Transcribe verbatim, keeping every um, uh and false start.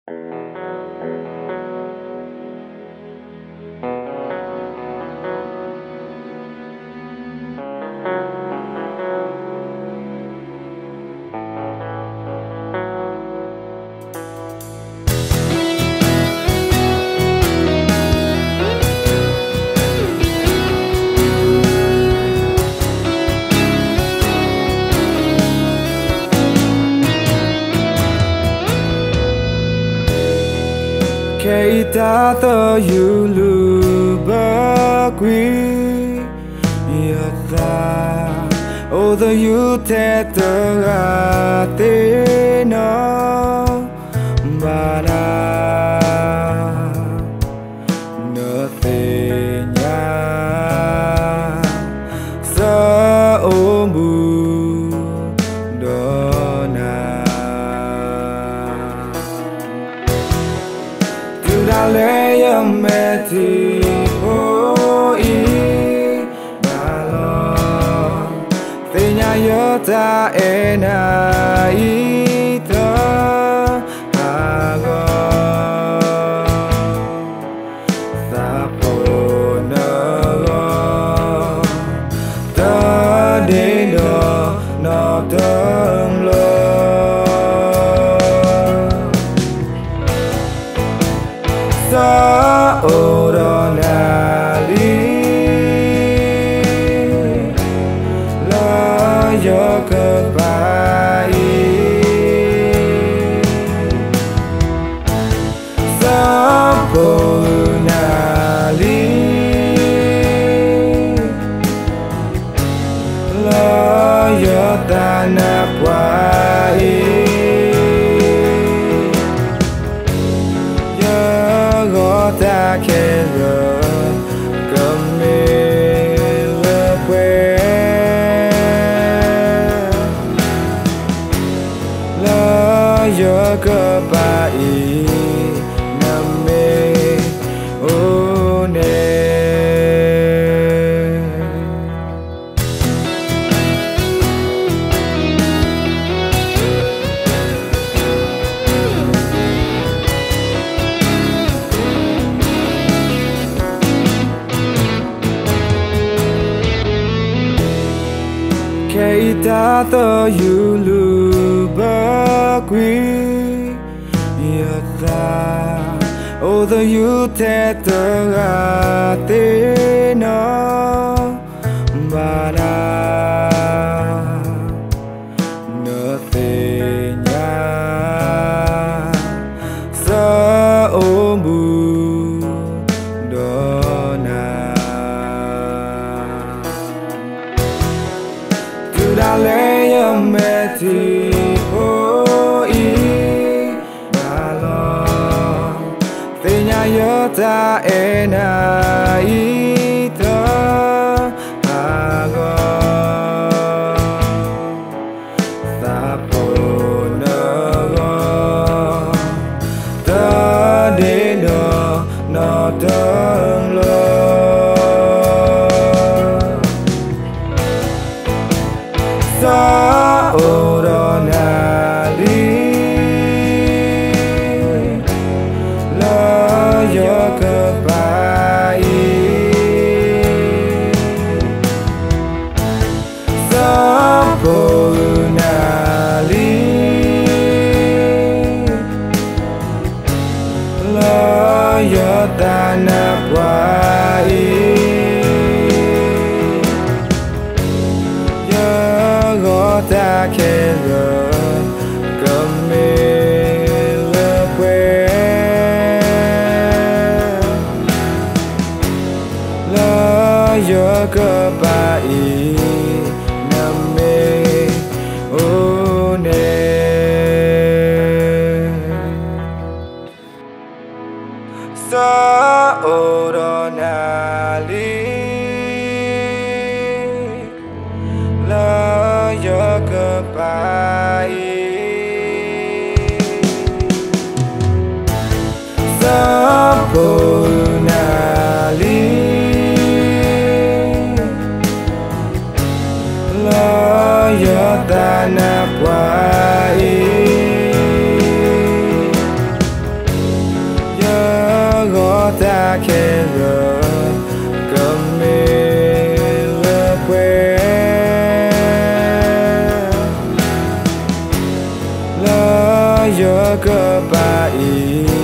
Keita to yulu bagui yata o the you te ta te no bara nothing ya sa omu dona le yameti o I balo tenya yota ena ita hago sapona ta de no no tam lo sa oronali la yokapai sa ponali la yotana kwai ta kero come le que la yo ka pa I name one Keita to yulu bagui yata o the you te ta te no bara nothing ya sa omu dona le yameti o I balo tenya yota ena ita hago sapona ta de no no tam lo sa oronali la yokapai sa ponali la yotana kwai ta kero come le que la yo ka pa I name one sa oronali la yokapai sa ponali kepai